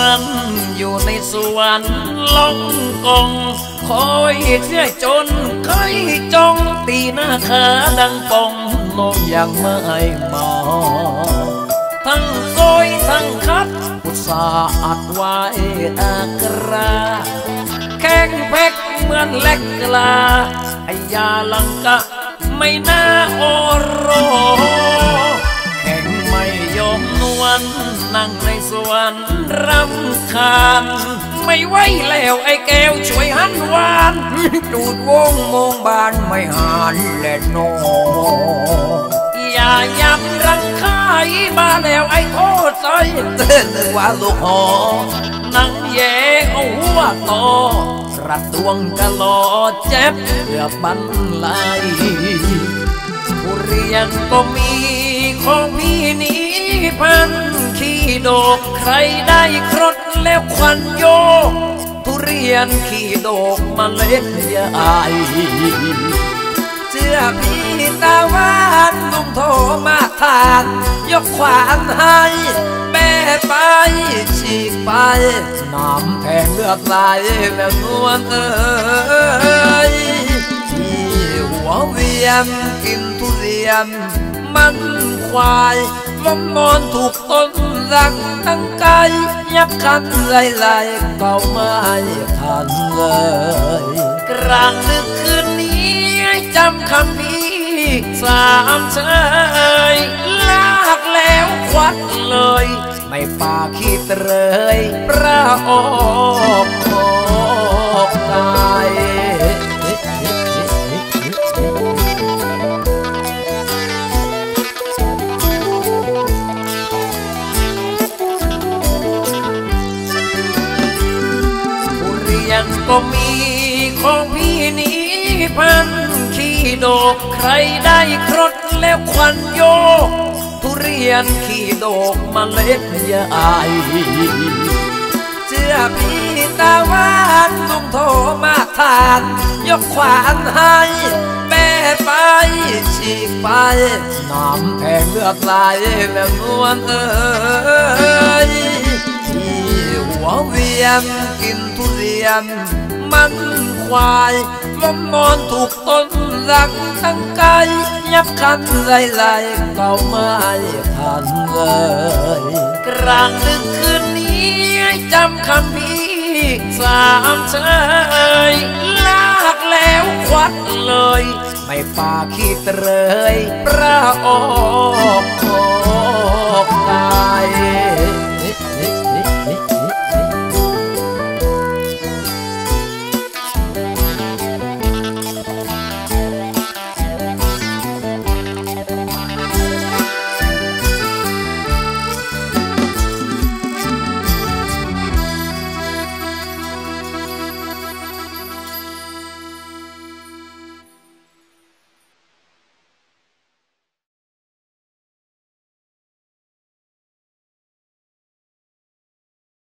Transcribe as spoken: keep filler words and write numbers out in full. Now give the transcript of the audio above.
มันอยู่ในสวรรค์ล่องกองคอยเที่ยจนเคยจ้องตีหน้าขาดังปองน้องยังไม่มาทั้งซอยทั้งคัดอุตสาห์อัดไว้อากราแข้งเพกเหมือนเล็กกลาไอยาลังกะไม่น่าโอโรแข่งไม่ยอมนวลนั่งในสวรรค์รำคาญไม่ไหวแล้วไอ้แก้วช่วยหันหวานจูดวงมองบานไม่หานแลนออย่าย้ำรังคายมาแล้วไอ้โทษใจเตือนว่าลูกหอนั่งแย่เอาหัวต่อรัดดวงกะลอเจ็บเกือบบันไลทุเรียนก็มีของพี่นี้พันขี้ดอกใครได้ครดแล้วควันโยทุเรียนขี้ดอกมาเล็ดใหญ่เชื่อพี่ตาหวานลุงโทรมาทานยกขวานให้แม่ไปฉีกไปน้ำแทงเลือดไหลแล้วนวลเอ้ยที่หัวเวียนกินทุเรียนมันควายล้มนอนถูกต้นรักตั้งไกลยับคันไล่ไล่เก่าไม่ทันเลยกลางดึกคืนนี้จำคำนี้สามเชยลากแล้วควัดเลยไม่ปาคิดเลยประออกอกกายทุเรียนก็มีของพี่นี้พันขี้ดอกใครได้ครดแล้วควันโยทุเรียนขี้ดอกมาเล็ดใหญ่เชื่อพี่ตาหวานลุงโทรมาทานยกขวานให้แม่ไปฉีกไปน้ำแทงเลือดไหลแล้วนวลเอ้ยที่หัวเวียนกินทุเรียนมันควายล้มนอนถูกต้นรักทั้งไกลยับคันไล่ไล่เก่าไม่ทันเลยกลางดึกคืนนี้จำคำพี่สามเชยลากแล้วควัดเลยไม่ปาคิดเลยประออ